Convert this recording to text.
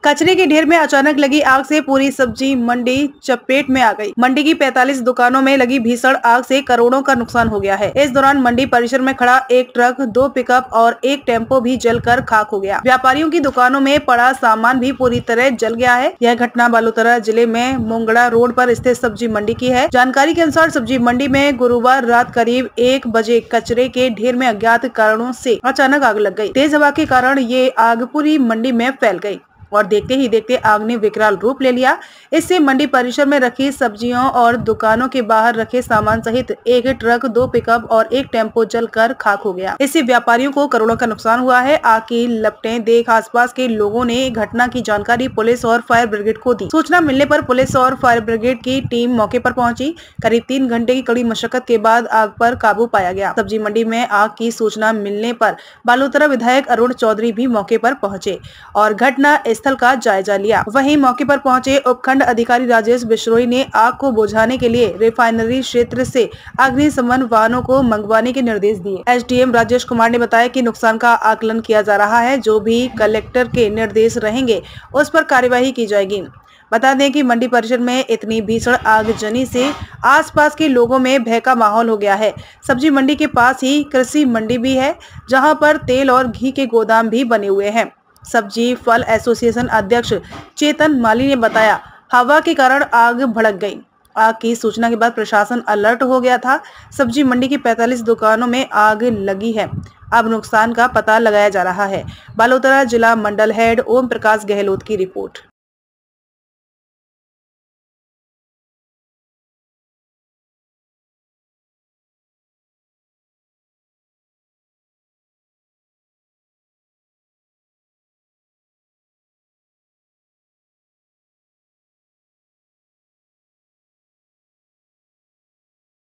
कचरे के ढेर में अचानक लगी आग से पूरी सब्जी मंडी चपेट में आ गई। मंडी की 45 दुकानों में लगी भीषण आग से करोड़ों का नुकसान हो गया है। इस दौरान मंडी परिसर में खड़ा एक ट्रक, 2 पिकअप और एक टेम्पो भी जलकर खाक हो गया। व्यापारियों की दुकानों में पड़ा सामान भी पूरी तरह जल गया है। यह घटना बालोतरा जिले में मोंगड़ा रोड पर स्थित सब्जी मंडी की है। जानकारी के अनुसार सब्जी मंडी में गुरुवार रात करीब 1 बजे कचरे के ढेर में अज्ञात कारणों से अचानक आग लग गई। तेज हवा के कारण ये आग पूरी मंडी में फैल गई और देखते ही देखते आग ने विकराल रूप ले लिया। इससे मंडी परिसर में रखी सब्जियों और दुकानों के बाहर रखे सामान सहित एक ट्रक, 2 पिकअप और एक टेम्पो जलकर खाक हो गया। इससे व्यापारियों को करोड़ों का नुकसान हुआ है। आग की लपटें देख आसपास के लोगों ने घटना की जानकारी पुलिस और फायर ब्रिगेड को दी। सूचना मिलने पर पुलिस और फायर ब्रिगेड की टीम मौके पर पहुंची। करीब 3 घंटे की कड़ी मशक्कत के बाद आग पर काबू पाया गया। सब्जी मंडी में आग की सूचना मिलने पर बालोतरा विधायक अरुण चौधरी भी मौके पर पहुंचे और घटना स्थल का जायजा लिया। वहीं मौके पर पहुंचे उपखंड अधिकारी राजेश बिश्नोई ने आग को बुझाने के लिए रिफाइनरी क्षेत्र से अग्निशमन वाहनों को मंगवाने के निर्देश दिए। एसडीएम राजेश कुमार ने बताया कि नुकसान का आकलन किया जा रहा है। जो भी कलेक्टर के निर्देश रहेंगे उस पर कार्यवाही की जाएगी। बता दें कि मंडी परिसर में इतनी भीषण आगजनी से आसपास के लोगों में भय का माहौल हो गया है। सब्जी मंडी के पास ही कृषि मंडी भी है, जहां पर तेल और घी के गोदाम भी बने हुए हैं। सब्जी फल एसोसिएशन अध्यक्ष चेतन माली ने बताया, हवा के कारण आग भड़क गई। आग की सूचना के बाद प्रशासन अलर्ट हो गया था। सब्जी मंडी की 45 दुकानों में आग लगी है। अब नुकसान का पता लगाया जा रहा है। बालोतरा जिला मंडल हेड ओम प्रकाश गहलोत की रिपोर्ट।